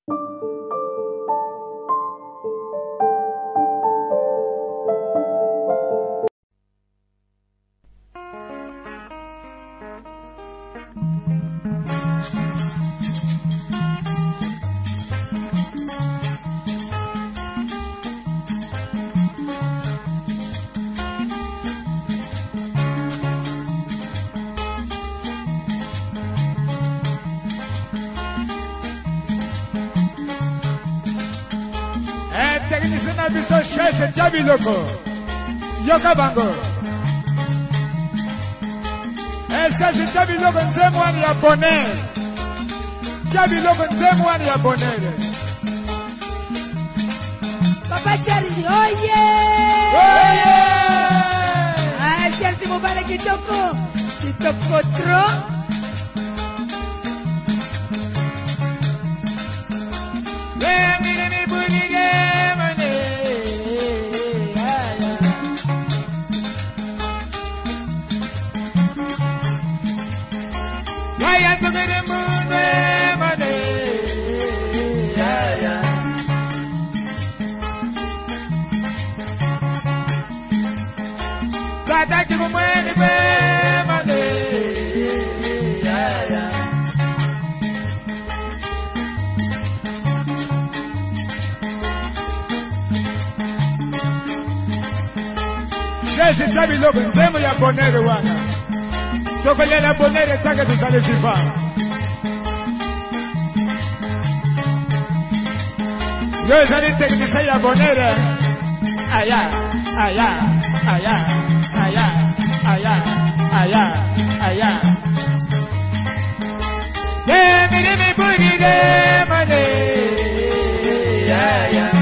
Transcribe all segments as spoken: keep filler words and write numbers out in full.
Technicien biso cherche Jabiloko Yoka Bango Eh cherche Jabiloko nzemwani ya bonheur Jabiloko nzemwani ya bonheur Papa Charlie oye Oye Ah Charlie mobile kitoko kitoko trop Cherche Jabiloko nzemo ya bonheur wana Tokolela bonheur take tusale viva Yo ezali technicien ya bonheur Aya, aya, aya, aya, aya, aya, aya Ye mire mi buride mane Aya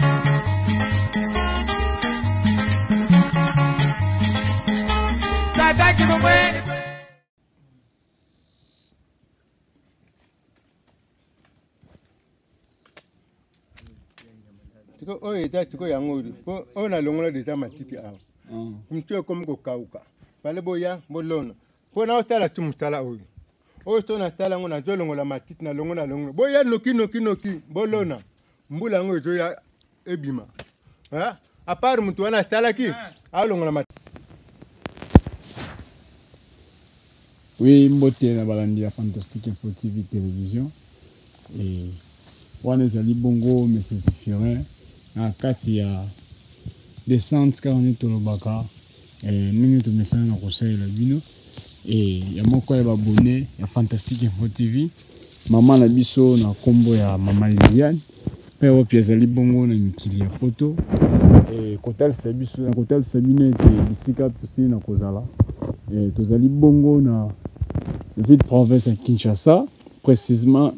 Tiko oye ta tiko yango ko ona longola deja matiti awa. Kumtwe kom ko kauka. Pale boya bolona. Po na otala tumtala oyo. Oyo to na tala ngona jolongola matiti na longola longola. Boya noki noki noki bolona. Mbula ngo zo ya ebima. Ha? Apart mtu wana tala ki. Alongola matiti. Oui, mbote na balandi ya Fantastique Info T V télévision. Et wana zali bongo monsieur Zéphirin na kati ya descente quarante tolobaka eh ningi to message na kosalela bino et ya moko ya babone ya Fantastique Info T V mama na biso na kombo ya mama Liliane pe o pieza li bongo na mikili ya poto et kotal sabiso na kotal sabine te bisika tosi na kozala et tozali bongo na ville province à Kinshasa précisément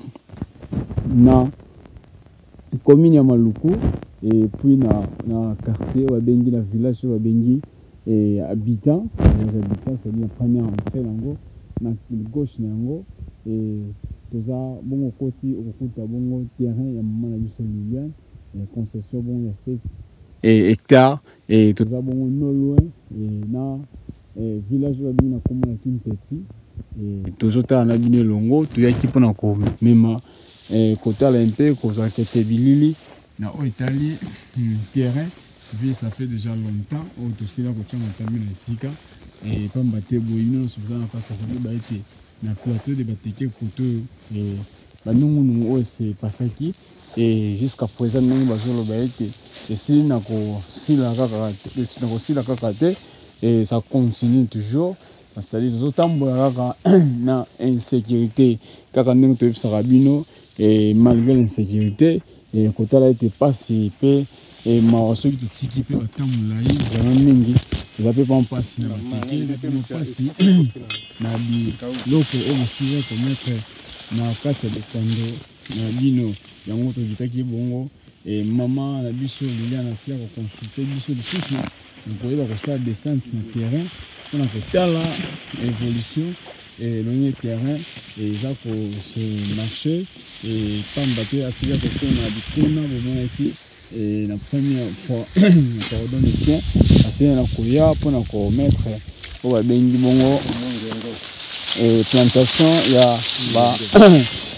na commune ya Maluku et puis na na quartier wa bengi na village wa bengi et habitants les habitants c'est la première entrée nango na gauche nango et toza bongo koti okuta bongo terrain ya mama na biso Liliane et concession bongo ya sept et hectares et toza bongo no loin et na et village wa bengi na komona na Kimpeti et tozota na bino longo to yaki pona ko mema et côté l'impe cause que bilili na o Italie terrain vu ça fait déjà longtemps au aussi là côté on termine sika et pas battre boino sur ça na pas ko ba été na plateau de bateke côté et ba nungu nungu o c'est pasaki et jusqu'à présent nungu ba zolo ba été et si na ko si la kaka na ko si la kaka et ça continue toujours. C'est-à-dire que na insécurité kaka ndenge to ebisa rabino et malgré l'insécurité et côté là était passé pe et ma so ki tiki pe batamula yi vraiment mingi za pe pas passer na tiki pe passer na bi loko o masiya ko mettre na kati de tando na bino yango to bitaki bongo et maman na biso Liliane na sia ko consulter biso de tout donc il va faire descente sur le terrain on a fait là évolution et le terrain et ça pour ce marché et pas battu à ce que on a dit qu'on a besoin et la première fois pardon ici assez na koya pour na ko mettre au ba bengi bongo et plantation ya ba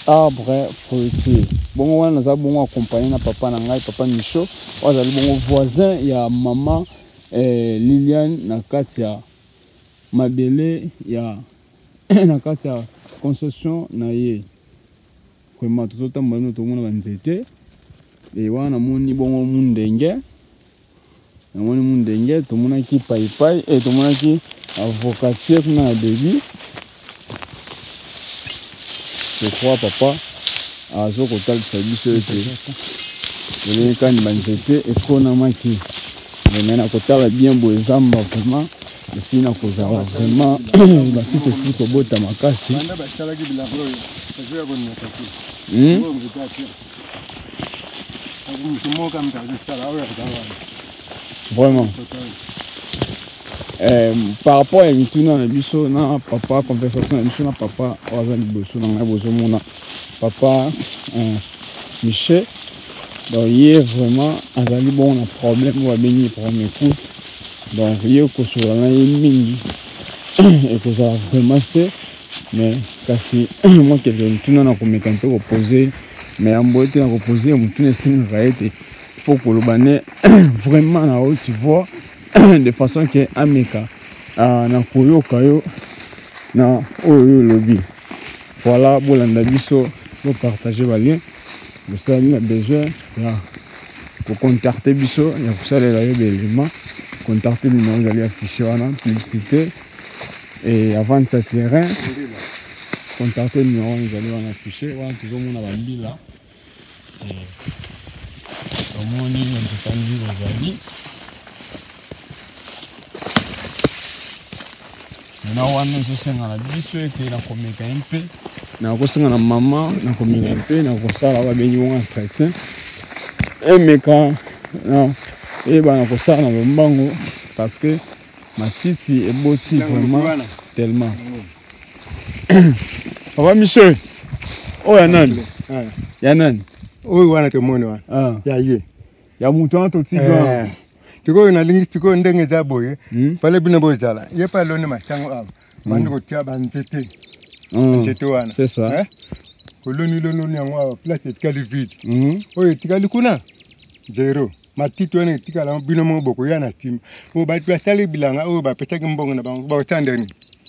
arbre fruitier. Bon, on a bon accompagné na papa na ngai, papa Micho. On a bon voisin, il y a maman eh, Liliane na katia Mabele, il y a na katia concession na ye. Vraiment tout autant bon tout le monde va nzete. Et wana moni bon mundenge. Na moni mundenge, tout le monde qui pai pai et tout le monde qui avocatier na début. Je crois papa a zo kotal sabiso ete le kan banzete e kona maki mais na kotala bien boezamba vraiment ici na kozala vraiment la petite si ko bota makasi banda basala ki bila bro yo ya bonna taki hmm ngo ngitati aku mtumo kama mtazala au ya kadawa vraiment Euh, par rapport à Mituna, na biso na papa conversation na biso na papa wazali boso na ngai boso mona papa euh, Michel donc hier vraiment azali bon na problème wa beni problème écoute donc hier ko sur na mingi et que ça vraiment c'est mais kasi moi que je Mituna na komeka nto ko poser mais ambote na ko poser Mituna singa ete faut que le bane vraiment na haute voix de façon que ameka na koyoka yo na oyo lobby voilà bolanda biso pour partager ba lien vous savez na besoin ya pour contacter biso ya kusalela yo belima contacter le numéro d'aller afficher wana publicité et avant de ce terrain contacter le numéro d'aller wana afficher wana toujours mona ba mbila et omoni nzekandi bazali na wana nzosenga na biso ete na komeka mpe na kosenga na mama na komeka mpe na kosala ba benyi wonga chrétien emeka na eba na kosala na lombango parce que matiti eboti vraiment tellement papa Michel oh ya nani ya nani oyo wana te mone wana ah ya ye ya mutu wana to tidwa tiko na lingi tiko ndenge za boye pale bina boye zala ye pa lone machango abo bandi ko tia banzete nzete wana c'est ça eh ko loni loni yango place tikali vide oyo tikali kuna zero matiti wana tikala bino mo boko yana tim o ba tia sale bilanga o ba petaki mbongo na bango ba tandeni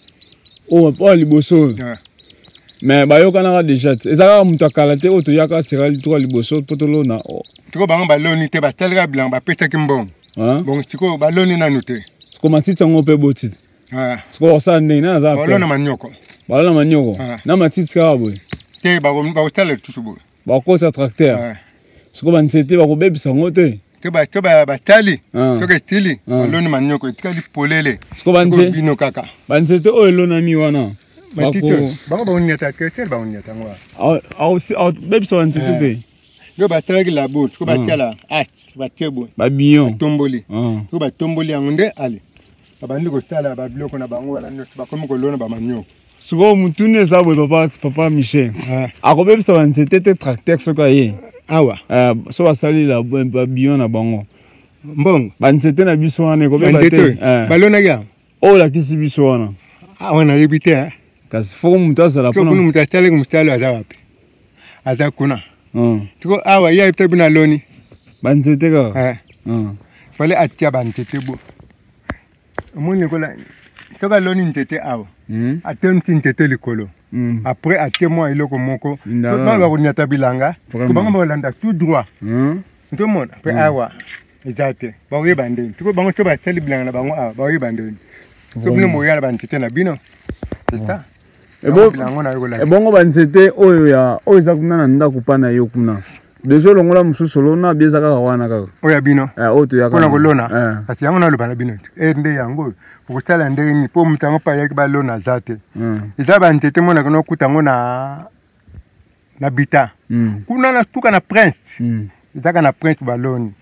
o pa liboso mais bayoka na déjà ezaka mutu akala te oto yaka sera litwa liboso potolo na tiko bango ba loni te ba telga bilanga ba petaki mbongo bon tiko ba loni na nute ko matiti ngo pe botiti ah ko sa ndenge na za ba lona manyoko ba lona manyoko na matiti ka boy te ba ko ba tele tusubo ba ko sa tracteur siko ba nsete ba ko bebisa ngo te te ba te ba ba tali to ke tili ba loni manyoko tika li polele siko ba nse bino kaka ba nsete o lona mi wana ba ko ba ba onyata ke te ba onyata ngwa a aussi a bebisa ba nsete te yo ba tagi la bout ko ba tiala ah ba tebo ba bion tomboli ko ba tomboli ngunde ali abandi ko tala ba bloko na bango wala no ba komo ko lona ba manyo siko mutune za bo papa papa Michel a ko bebisa ba nsete te tracteur soko ye awa euh so ba sali la ba bion na bango mbongo ba nsete na biso wana ko beba te ba lona ya o la kisi biso wana ah wana ribite eh kasi fo mutu azala pona ko mutu atale mutalo aza wapi aza kuna Mm. Tiko awa ya ipte bina loni. Banzete ka. Eh. Mm. Fale atia banzete bo. Moni kola toka loni ntete awa. Mm. Atem tintete likolo. Mm. Après atie moi iloko moko. Ndala. Ko banga ko nyata bilanga. Ko banga bolanda tout droit. Mm. Nto mona pe awa. Ezate. Ba we bande. Tiko bango to ba tali bilanga na bango awa. Ba we bande. Ko bino mo yala banzete na bino. C'est ça. Ebo ebongo banzete oyo ya oyo za kuna na ndako pana yo kuna dezo longola mususu lona bieza kaka wana kaka oya bino eh oto ya kana kolona ati yango na lobana bino e nde yango ukutala ndenge ni po mutango pa yaki ba lona zate eza banzete mona kono kutango na na bita kuna na stuka na prince eza na prince baloni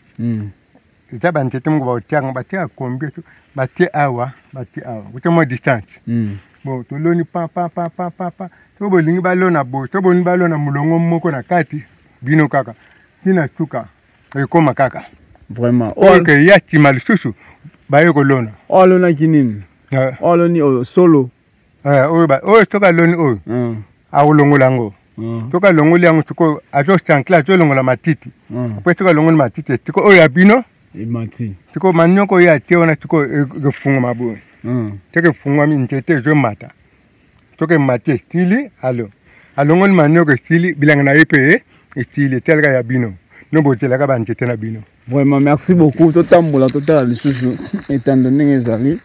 eza banzete mo ba otianga ba tia combien ba tia awa ba tia awa kutemo distance bon to loni pa pa pa pa pa pa to bolingi balona bo to bolingi balona mulongo moko na kati bino kaka tina tuka e koma kaka vraiment o ke ya timal susu ba yo ko lona o lona kinini o loni o solo eh o ba o to ka loni o mm a ulongo lango toka longoli yango tuko ajo chankla ajo longola matiti po toka longola matiti tuko oya bino e mati tuko manyoko ya teona tuko gefunga mabu teke funga mi ntete jo mata toke mate stili alo alongoli manyoko stili bilanga na epe stili telga ya bino no botela ka ba ntete na bino. Vraiment merci beaucoup totambola totala lisusu étant donné ezali.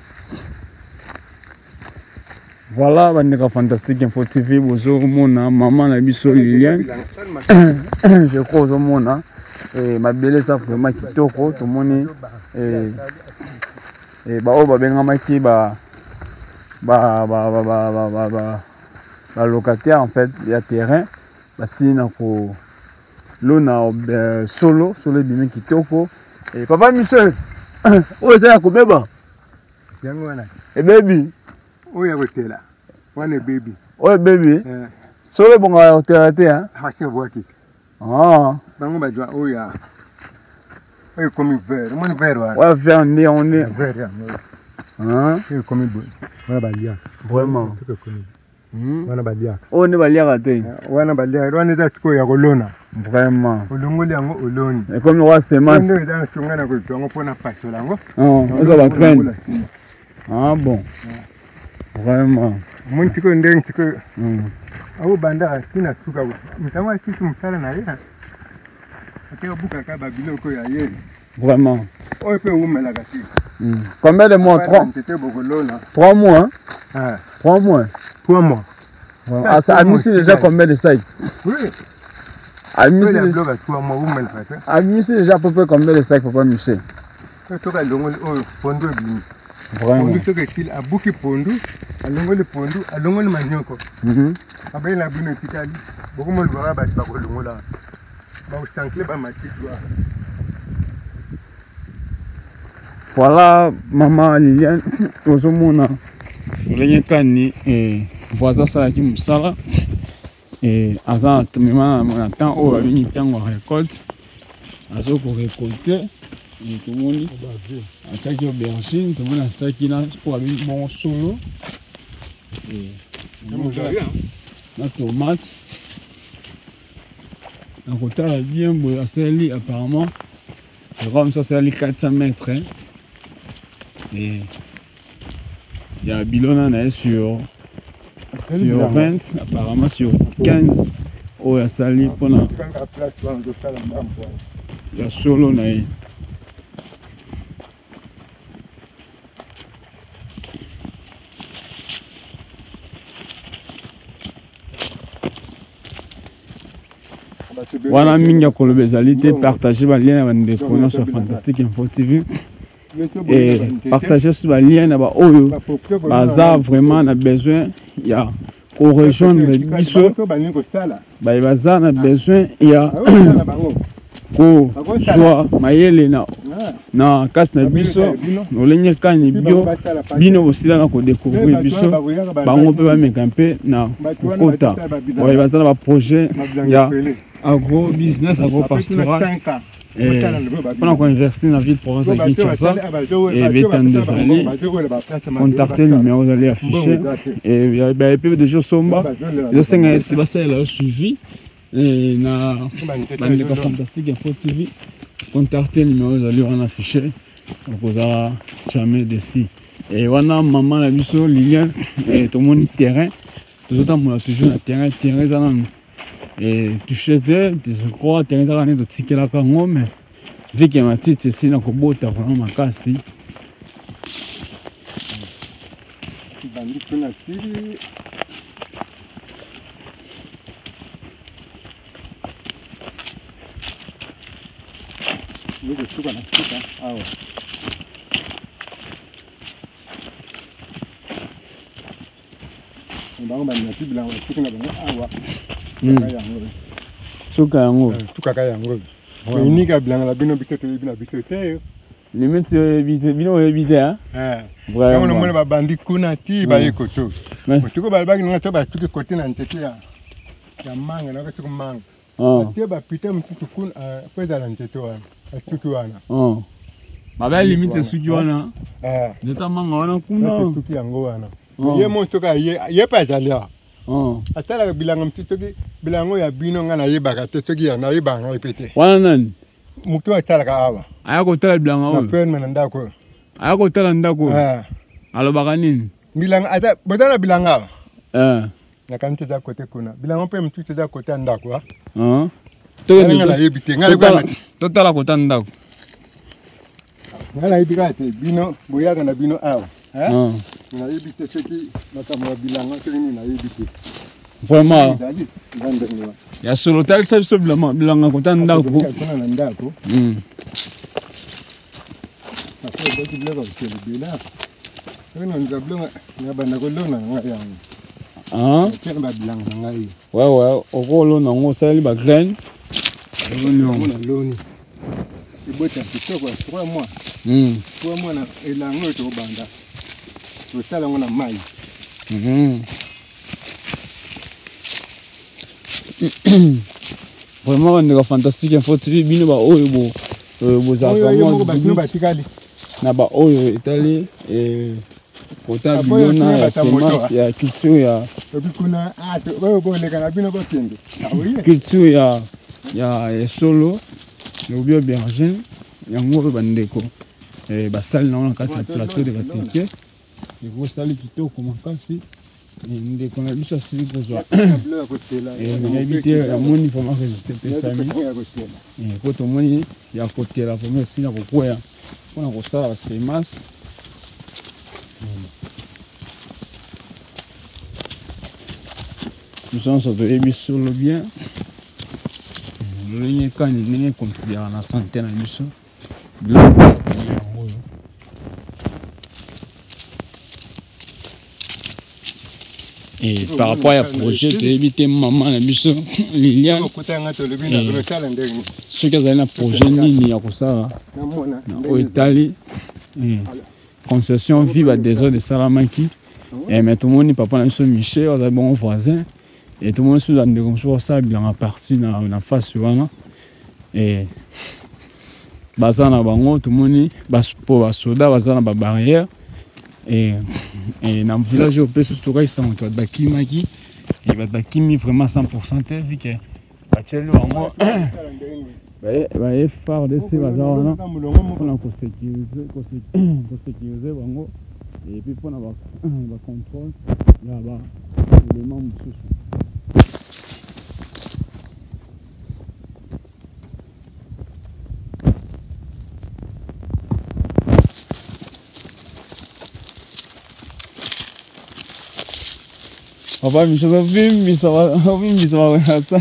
Voilà, bandeka Fantastique Info T V, bozo mona maman na biso Lilian. Je crois au mona et ma belle ça vraiment kitoko to moni et et ba o ba benga maki ba ba ba ba ba ba ba ba locataire en fait, il y a terrain ba sina ko lona solo solo bimi kitoko et papa Michel. O za ko beba. Yango wana. E baby. Oya botela. Wane baby. Oya baby. Eh. Solo bonga otela te hein. Haki boaki. Ah. Bango bajwa oya. Oya komi vert. Mon vert wana. Ouais, vert né on est. Vert ya. Hein? Oya komi bon. Wana balia. Vraiment. Tuko komi. Hmm. Wana balia. On ne balia te. Wana balia. Wana da tuko ya kolona. Vraiment. Olongoli yango oloni. Et comme roi semence. Ndio da chungana ko tongo pona pasola ngo. Oh, ça va craindre. Ah bon. Vraiment. Mon tiko ndeng tiko. Mm. Au banda kina tuka. Mtawa kitu msala na yeye. Akeo buka ka babilo ko ya yeye. Vraiment. Oye pe umela kati. Mm. Combien de mois? Trois. Trois mois. Hein? Ah. Trois mois. Trois mois. Ouais. Ah, ça admis déjà combien de sacs? Oui. Admis déjà trois mois umela kati. Admis déjà à peu près combien de sacs papa Michel? Toka longoli oh pondo bini. Vraiment. Pondu toke til abuki pondu, alongoli pondu, alongoli manyoko. Mhm. Abai la bino tikali, bokumo lwa ba ba kolongola. Ba ustankle ba matitwa. Voilà maman Liliane, ozomona olenge kani et voisin ça qui musala et azan mema na temps o abini tango récolte. Azo ko récolter. Tout le monde a attaqué aubergine, tout le monde a attaqué là pour avoir un bon solo. Et la tomate. La côté là bien, c'est apparemment. C'est comme ça, c'est quatre cents mètres. Hein. Et il y a Bilona sur, sur vingt, apparemment sur quinze. Oh, il y a sali pendant. Il y a solo là. Voilà, mingi kolobe zalité, partagez les liens avec des preneurs sur Fantastique Info T V et partagez sur les liens avec Oyo. Baza vraiment on a besoin, il y a qu'on rejoindre les biseaux. Baza on a besoin, il y a ko soit mayele na na kas na biso olenye kani bio bino osila na ko découvrir biso bango pe ba mekampe na kota ouais baza na ba projet ya agro business agro pastoral et pendant qu'on investit dans la ville de Provence à Kinshasa et bétan des alliés contacter le numéro d'aller afficher et il y a des gens somba je sais que va c'est là suivi et na bandeka Fantastique Info T V contacter le numéro d'aller en afficher vous aura jamais dessus et wana maman la biso Lilian et tout le monde terrain tout le temps on a toujours un terrain terrain ça et tu cherches je crois terrain ça on est ticket là quand mais vu que ma petite c'est na kobota vraiment makasi bandi kuna tiri Luego suba la chica, ahora. Vamos a ver si blanco, chica na blanco, agua. Suka yango. Suka kaya yango. Ni ka blanco la bino bito bino bito te. Limite bito bino bito hein. Eh. Vraiment. On mona ba bandi kuna ti ba ekoto. Tuko ba ba nga to ba tuki côté na ntete ya. Ya manga na ka tuko manga. Ah. Tie ba pite mtutu kuna kwa za ntete wana. Tuki wana. Oh. Mabe limite suki wana. Eh. Neta manga wana kuna. Tuki yango wana. Ye mo toka ye ye pa jalia. Ah. Atala bilanga mtitoki bilango ya bino nga na yebaka te soki ya na yebanga ipete. Wana nani? Mukiwa atala ka awa. Aya kotala bilanga Na oyo. pen mena ndako. Aya kotala ndako. Ah. Alobaka nini? Bilanga ata botala bilanga. Eh. Na kanti za kote kuna. Bilango pe mtito za kote ndako. Ah. Toka nga na yebite nga Totala totala kota ndako. Nga na yebika te bino boyaga na bino awa. Ah. Na yebite soki makamwa bilanga soki ni na yebite. Vraiment. Zali ngandengwa. Ya solo tal sa biso bilanga bilanga kota ndako. Kuna na ndako. Mm. Afa boti blego kele bila. Kuna nza blonga na bana ko lona nga yango. Ah. Tena ba bilanga ngai. Ouais ouais, okolo nango sali ba graine. Kuna loni. Ibota kitoko trois mois. Mm. trois mois na elango to banda. To sala ngona mai. Mhm. Vraiment on est fantastique info T V bino ba oyo bo bo za vraiment na ba oyo itali et kota bilona ya semence ya culture ya kuna ato ba bo le kana bino ba tende culture ya ya solo le bio berger yango bandeko eh basali na kati ya plateau de bateke et vous sali kitoko makasi ndeko na biso asili kozwa ebite ya moni vraiment résister pesami po tomoni ya kotela vraiment esili na kokwea mpona kosala semence biso nyonso toyebi solo bien lolenge kani ndenge contribuera na santé na biso biloko yango oyo. Et par rapport à projet, tu as évité maman la biso Liliane. Ceux qui ont un projet ni à ça au Italie. Concession vive à des heures de Salamaki. Et mais tout le monde papa na biso Michel, on a bon voisin. Et tout le monde sous la négociation ça bien en partie dans la face voilà. Et bazana bango tout le monde bas pour soda bazana ba barrière. Et et dans le village au plus surtout ils sont en bakimaki et ba bakimi vraiment cent pour cent vu que bachelo wango bah bah phare de ces bazar là pour la sécuriser pour sécuriser wango et puis pour la ba contrôle là bas les membres papa mi sono bimbi stava bimbi stava ragazza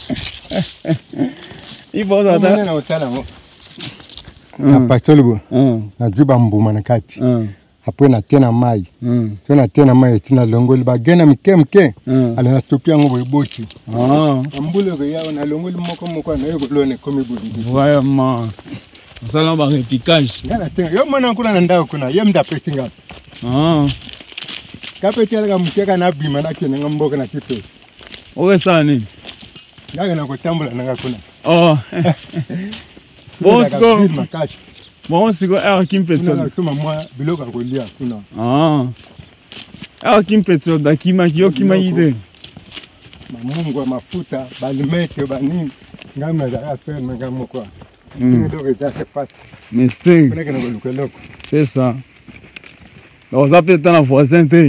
I posa ta na utala mo na patolbo na juba mbuma na kati hapo na tena mai tena tena mai tina longoli bagena mkemke ala na topia ngo boyiboti ah ambule ko yawo na longoli moko moko na yego lone komi budi vraiment sala ba repiquage ngana tena yo mwana kuna na ndao kuna yemda petinga ah kapetela ka mkeka na bima na kene ngamboka na kipe owe sani yaga na kutambula na kuna oh Bosco bon siko er kimpetso tuma mwa biloka kolia kuna ah er kimpetso da kima kio kima ide mamungu mafuta balimete banini ngamna za affaire ngamo kwa ndio que ça se passe mystique c'est ça on s'appelle dans la voisin te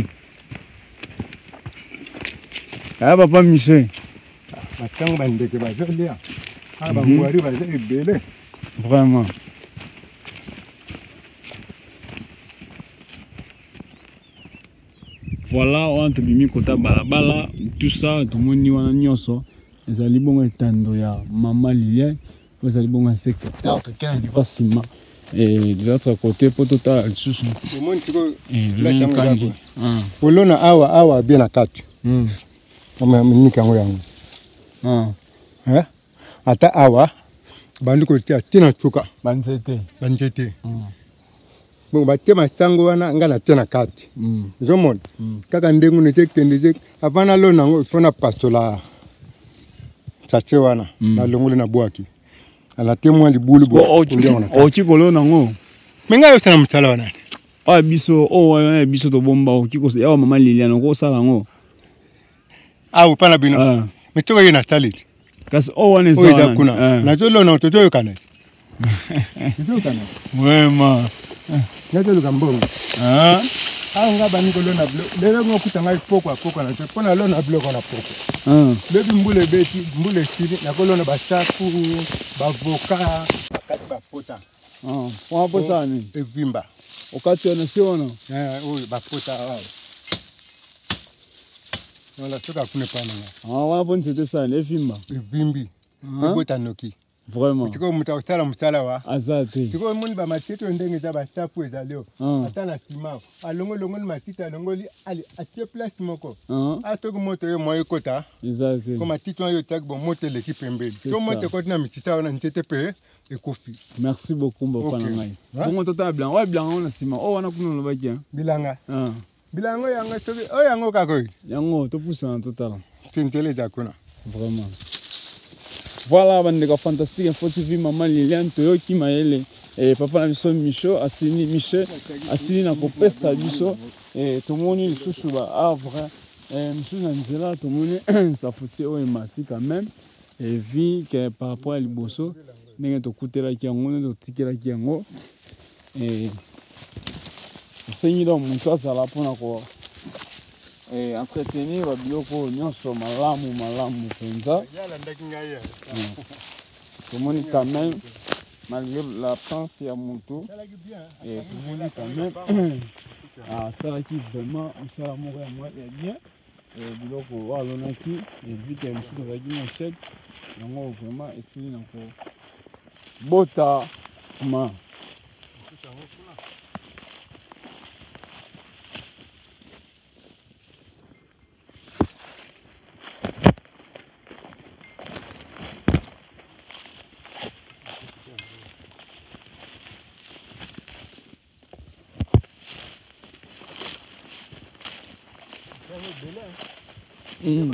ah papa Michel matang bande ke bazolia ah ba ngwari ba zebele vraiment voilà on te bimi kota balabala tout ça tout moni wana nyonso ezali bongo etando ya mama Liliane ezali bongo secteur quelqu'un qui va ciment et de l'autre côté pour tout à sous le monde et le kandi ah polona awa awa bien na kati mm kama mnika ngo yangu ah eh ata awa bandu ko tia tina tuka banzete banzete mm bon batema tango wana ngana tena kati mm zomon kaka ndengu ne tekende avana lo nango fona pastola chache wana na longole na bwaki ala temwa libulu bo o chikolo nango menga yo sana mtala wana ah biso o wana biso to bomba o chiko ya mama Liliane ko sala ngo au pana bino Ah. mitoko yena taliti Kasi o wane oyo za eza kuna wana. nazolona totoyokana totoyokana Vraiment. natoluka mbongo Ah. awa nga bani kolona biloko lelo ngokuta ngai poko apoko na te mpo nalona biloko na poko Ah. lobi mbula ebeti mbula esili nakolona basafu bavoka bakati bapota Ah. Kwa posa nini? evimba Wakati wana si wana. oyo bapota awa wala soka kune pana nga Ah, wana poni c'était ça, les films. evimbi Ah. ebota noki Vraiment. tiko mutu akosala mosala wa Azate. tiko omoni bamatiti oyo ndenge eza basafu ezali o Ah. ata na nsima alongolongoli matiti alongoli ali atie place moko Ah. a soki moto oyo mwa ekota Azate. ko matiti wana oyo taki bo moto eleki pembeni C'est to ça. moto ekoti na mitita wana nzete mpe ekofi Merci beaucoup mbapa na ngai. Hein? Bongo tota blanc. Ouais blanc on sima. Oh wana kuna lobaki hein. bilanga Ah. bilanga yanga soki oyo yango kaka oyo Yango to pousse en total. tintele eza kuna Vraiment. Voilà, bandeko fantastique info T V maman Liliane toyoki mayele et papa na biso Micho asini Michel asini na kopesa biso et tomoni lisusu ba havre et Micho na nzela tomoni ça fouti o emati quand même et vi que par rapport à liboso ndenge tokutelaki yango ndenge totikelaki yango et osengi donc moto azala mpona ko et entretenir babiloko nyonso malamu malamu mpenza. Tomoni quand même malgré l'absence ya moto et tomoni quand même ah salaki vraiment mosala moko ya mwa ya bien et biloko oyo alonaki et vu que mosusu azalaki na chèque yango vraiment esili na kobota ma Mm.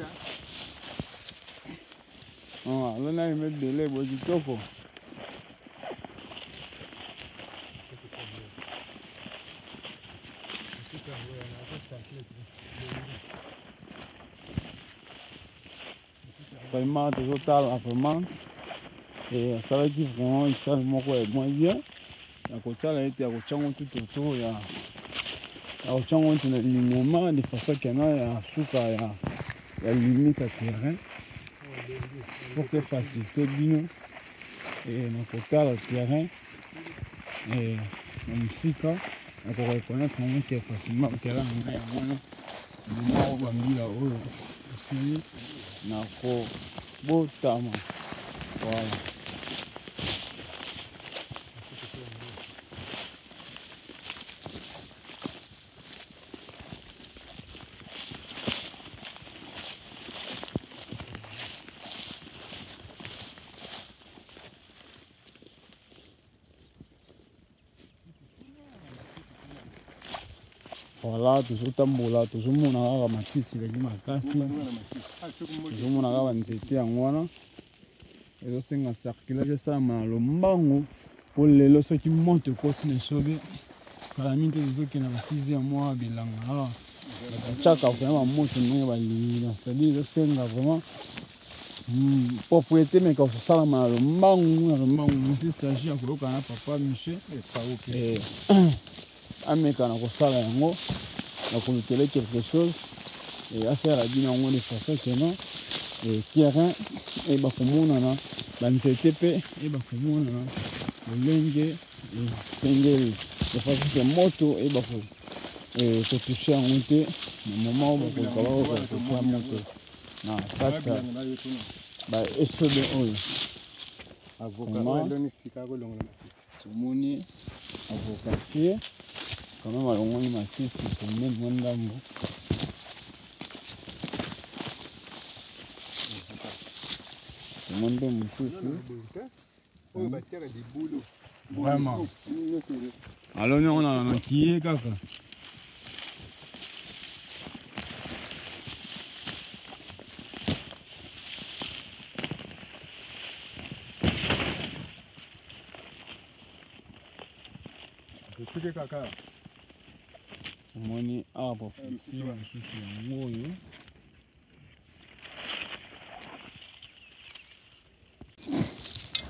Ah, alona imebele bo kitoko. Vraiment tozotala vraiment et asalaki vraiment isale moko ya moins bien ya kotala ete ya kotyango tutu autour ya ya kotyango ntu na linement de façon kena ya suka ya ya limite ya terrain pour que facilite bino et na kotala terrain et na mosika na koreconnaître yango ke facilement terrain na ngai yango wana lima oyo bambila oyo esili na kobotama voilà. Voilà, tozotambola tozomona kaka matiti eleki makasi tozomona kaka banzete yango wana ezosenga circulage esalama na lombango mpo lelo soki moto ekoti na esobe kala mingi te tozokende na six ya mwa bilanga kaka batiaka vraimen bamoto ndenge balingi c'est-à-dire ezosenga vraiment propriété meka kosalama na lombango na lombango mosi sagi ya koyoka na papa Michel ameka na kosala yango na kolutele quelque chose et asala bino yango de façon kena et terrain et bakomonana banzete mpe e bakomonana lolenge esengeli de façon ke moto e bako kotouche yango te na moment oyo bakolika bakotouche moto na kati ya baesobe oyo tomoni avocatie quand même alongoli matiti pembeni mwa ndambo tomoni mpe mosusu vraiment aloni yango na makie kaka tomoni awa bafuti mosusu yango oyo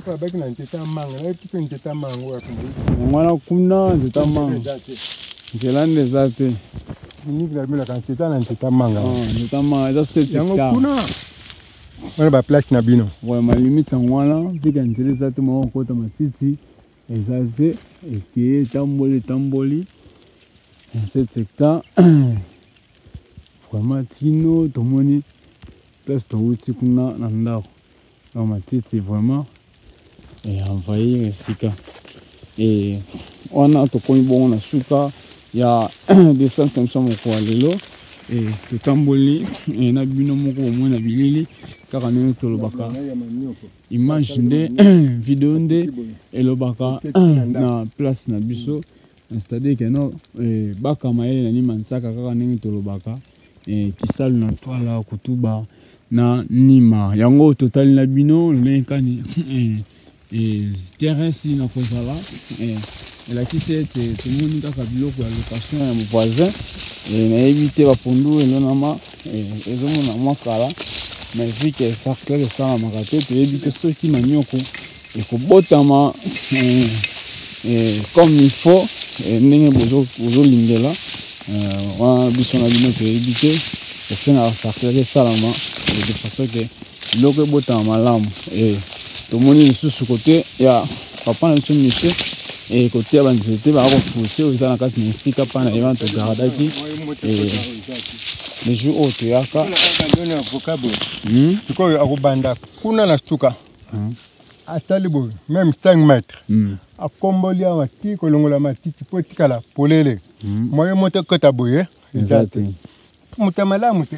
Kwa baki na nzeta manga, na kitu nzeta manga wa kumbe. Mwana kuna nzeta manga. Nzelande zate. Ni kila bila kan nzeta na nzeta manga. Ah, nzeta manga za sept Yango hectares. kuna. Wana ba place na bino. Ouais, ma limite ngwana vika nzele zate mwa kota matiti. Ezate eke tamboli tamboli. sept hectares. Vraiment tino tomoni place to uti kuna na ndako. Na matiti vraiment et envahir esika. Et on a to koni bon na suka ya des cent comme ça moko lelo et to tamboli et na bino moko mo na bilili kaka nene to lobaka image nde vidéo nde et lobaka na place na biso c'est-à-dire que no baka maele na ni mansaka kaka nene to lobaka et kisal na toile kutuba na nima yango total na bino lenkani et terrain si na kozala et la qui c'est tout le monde kaka biloko ya location ya voisin et na éviter ba pondu et nonama et ezomo na mwakala mais vu que ça clair ça na makate to éviter ceux qui manyoko et ko botama et comme il faut et ndenge bozo bozo lingela euh wa biso na bino to éviter et c'est na ça clair ça la ma de façon que biloko botama malamu et tout le monde est sur ce côté il y a papa na monsieur et côté abanzete ba refousser aux ana kati nisika pana event garadaki et les jours au théâtre na vocabo tuko akubanda kuna na stuka atalibo même cinq mètres akomboli ya mati kolongola matiti po tikala polele moyo moto kota boye exact mutamala muté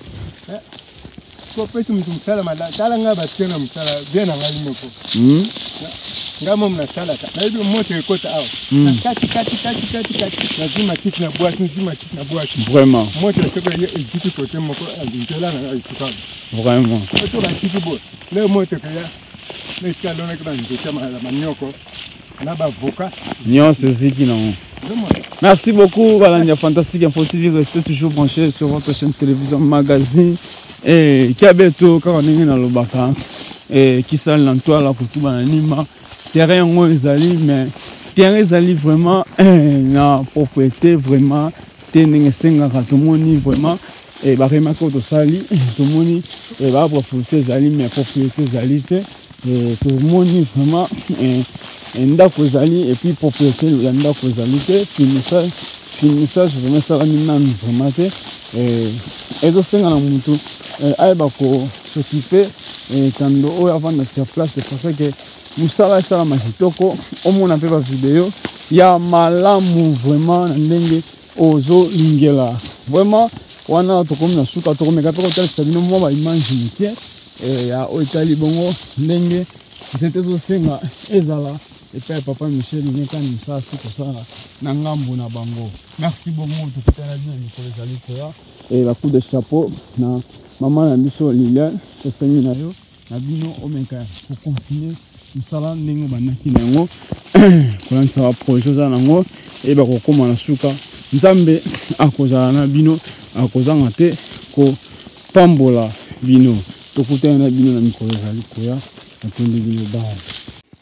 ko petu mutumsala mala tala ngaba tena msala bien ngali moko ngamo mnasala na hiyo moto ikota hao kati kati kati kati kati lazima kitu na boîte lazima kitu na boîte vraiment moto soko ya kitu kote moko ndela na ituka vraiment moto ba kitu bo le moto kaya le kalo na kama ndio kama manyoko na ba voka nyonse ziki na merci beaucoup Balandia Fantastique Info T V, restez toujours branchés sur votre chaîne télévision magazine et kiabeto kaka ndenge na lobaka et qui sale na toile kutuba na nima terrain ngo ezali mais terrain ezali vraiment na propriété vraiment tenenge senga ka moni vraiment et ba remako to sali to moni et ba propriété ezali mais propriété ezali te et to moni vraiment et ndako ezali et puis propriété ya ndako ezali te finissage finissage vraiment ça la mina vraiment te et ezo senga na mutu ayeba ko s'occuper et kando oyo avant de sur place de façon que musala sala makitoko omona pe ba vidéo ya malamu vraiment na ndenge ozo lingela vraiment wana to comme na suka to comme ka pe ko tala sabino mo ba image mutie et ya o itali bongo ndenge c'était zo senga ezala et puis papa Michel il quand nous ça c'est pour ça na ngambo na bango merci beaucoup to kitana bien ni pour les amis quoi et la coup de chapeau na maman na biso Liliane to semi yo na bino omenka pour continuer musala ndenge banaki nango kolanisa ba projet za nango e ba kokoma na suka nzambe akozala na bino akozanga te ko pambola bino tokutana na bino na mikolo ezali koya atondi bino base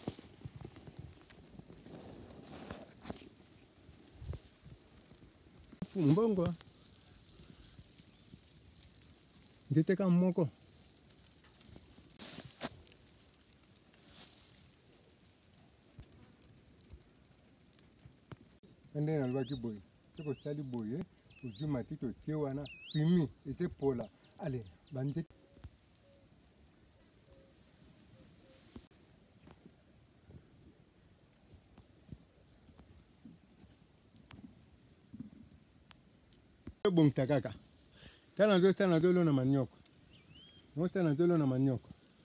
mbongo ndete kama moko ende na lwa kiboy tiko sali boye ujuma tito tewana fimi ete pola ale bande bon takaka kana ndio tena ndio na manyoko ndio tena ndio na manyoko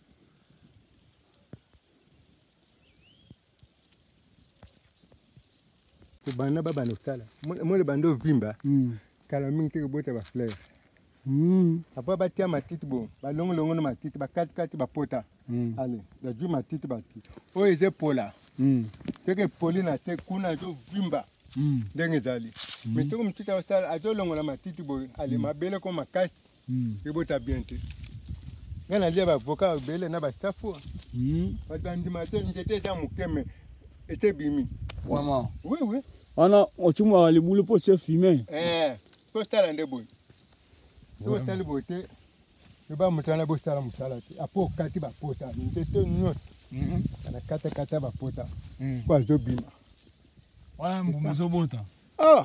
kubana baba nokala mo le bando vimba kala mingi te bota ba fleur mm apa batia matiti bo ba longo longo na matiti ba kati kati ba pota ale da ju matiti ba ti o eze pola mm teke polina te kuna jo vimba mm ndenge zali metoko mtita wasala ajo longo na matiti bo ale mabele ko makasti mm e bota bien te nga na lia bavoka bele na bastafu Hmm. badandima te nzete eza moke me ete bimi Vraiment. oui oui Wana ochuma libulu po se fumer. eh po tala nde boy to tala boy te ba mutana bo tala mutala te apo kati ba pota nzete nyos Mhm. na kata kata ba pota Mm. kwa zo bima Wana mbumezo bota. ah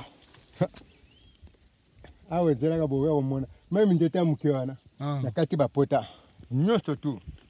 awe zela ka bo wa mona même nzete moke wana Ah. na kati ba pota nyos tu